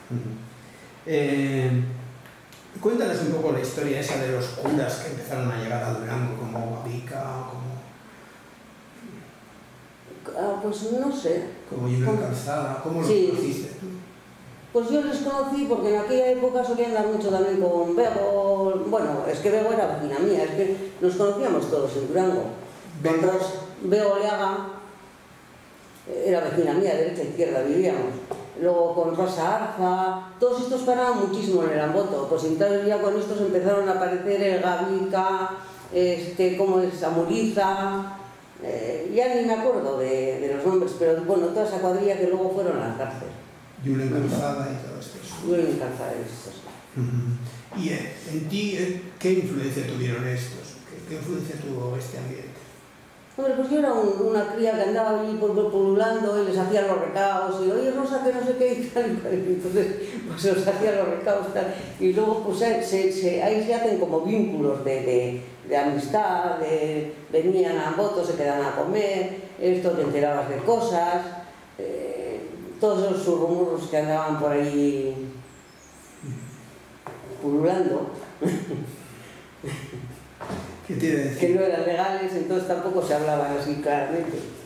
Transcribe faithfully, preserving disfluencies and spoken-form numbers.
Uh-huh. eh, cuéntanos un poco la historia esa de los curas que empezaron a llegar a Durango, como Gavica, como... Ah, pues no sé. Como Julen Calzada, ¿cómo los sí. conociste tú? Pues yo les conocí porque en aquella época solía andar mucho también con Bego. Bueno, es que Bego era vecina mía, es que nos conocíamos todos en Durango. Bego, Bego Oleaga era vecina mía, derecha e izquierda vivíamos. Luego con Rosa Arza, todos estos paraban muchísimo en el Amboto. Pues entonces ya con estos empezaron a aparecer el Gavica, este, como es Amuriza, eh, ya ni me acuerdo de, de los nombres, pero bueno, toda esa cuadrilla que luego fueron a la cárcel. Julen Calzada y todo esto. Julen Calzada y estos. Uh-huh. ¿Y eh, en ti eh, qué influencia tuvieron estos? ¿Qué, qué influencia tuvo este ambiente? Hombre, pues yo era un, una cría que andaba allí pululando y les hacía los recaos y oye Rosa que no sé qué y tal y tal, y entonces pues los hacía los recaos y tal y luego pues se, se, ahí se hacen como vínculos de, de, de amistad, de venían a Amboto, se quedaban a comer, esto te enterabas de cosas, eh, todos esos surrumurros que andaban por ahí pululando. ¿Qué te iba a decir? Que no eran legales, entonces tampoco se hablaban así claramente.